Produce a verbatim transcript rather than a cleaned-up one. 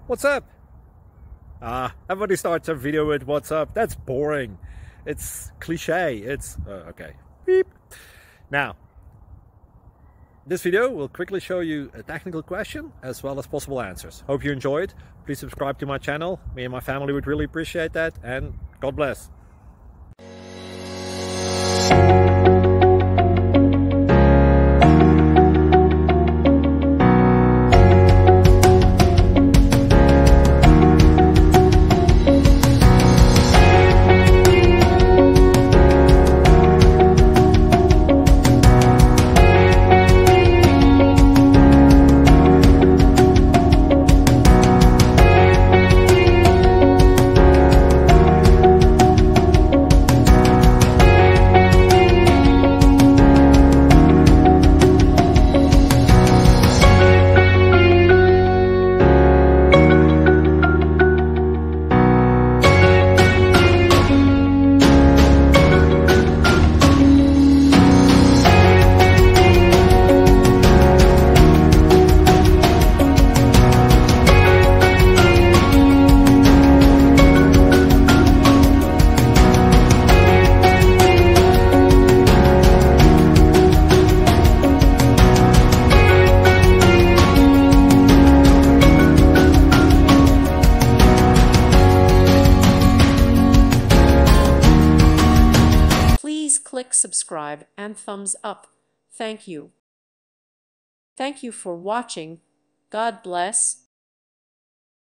What's up? Ah, everybody starts a video with what's up. That's boring. It's cliche. It's uh, okay. Beep. Now, this video will quickly show you a technical question as well as possible answers. Hope you enjoyed. Please subscribe to my channel. Me and my family would really appreciate that, and God bless. Please click subscribe and thumbs up. Thank you. Thank you for watching. God bless.